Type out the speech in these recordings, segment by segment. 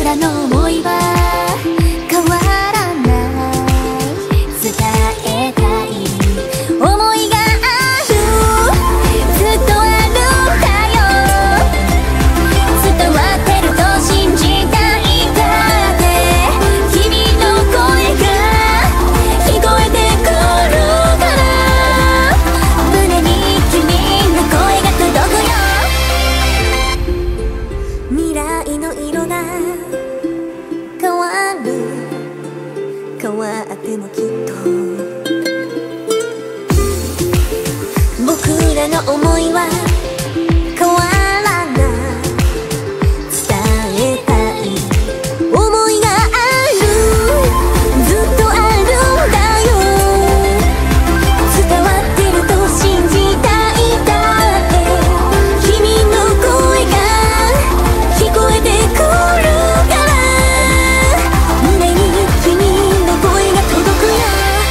らの想いは変わらない伝えたい想いがあるずっとあるんだよ伝わってると信じたいだって君の声が聞こえてくるから胸に君の声が届くよ未来の色が変わる変わってもきっと僕らの想いは変わらない伝えたい想いがあるずっとあるんだよ伝わってると信じたいだって君の声が聞こえてくるから胸に君の声が届くよ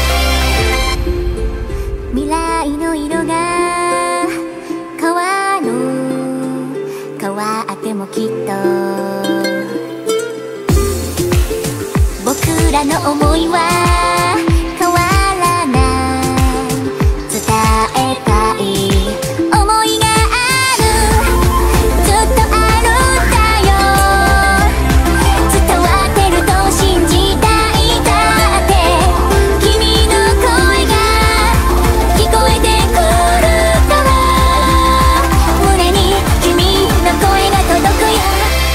未来の色が変わる変わってもきっと僕らの想いは変わらない伝えたい想いがあるずっとあるんだよ伝わってると信じたいだって君の声が聞こえてくるから胸に君の声が届くよ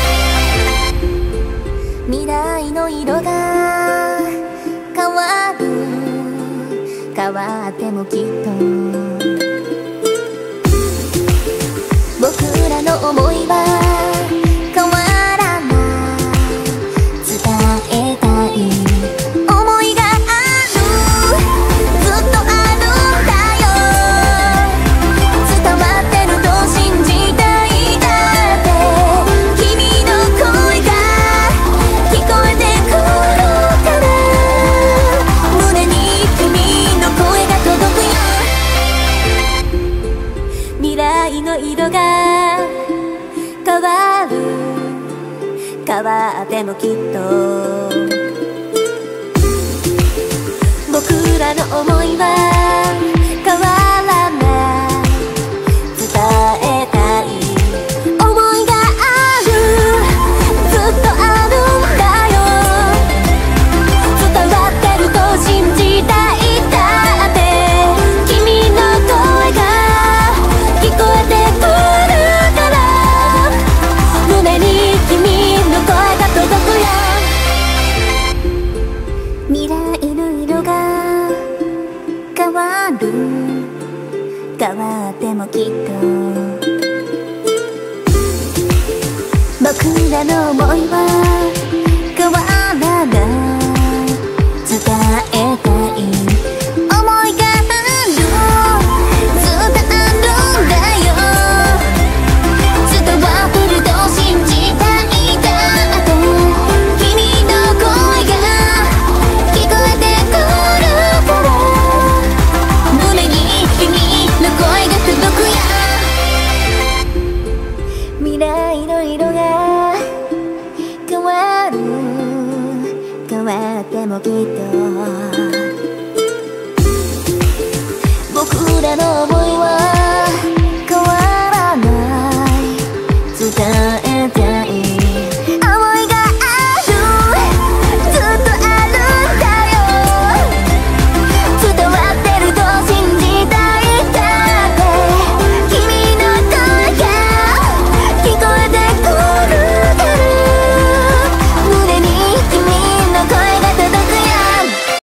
未来の色が変わる変わってもきっと僕らの想いは変わらない伝えたい想いがあるずっとあるんだよ伝わってると信じたいだって君の声が聞こえてくるから胸に君の声が届くよ未来の色が変わる変わってもきっと僕らの想いは変わらない伝えたい想いがあるずっとあるんだよ伝わってると信じたいだって君の声が聞こえてくるから胸に君の声が届くよ未来の色が変わる変わってもきっと僕らの想いは変わらない伝えたい想いがあるずっとあるんだよ伝わってると信じたいだって君の声が聞こえてくるから胸に君の声が届くよ未来の色が変わる変わってもきっと僕らの想いは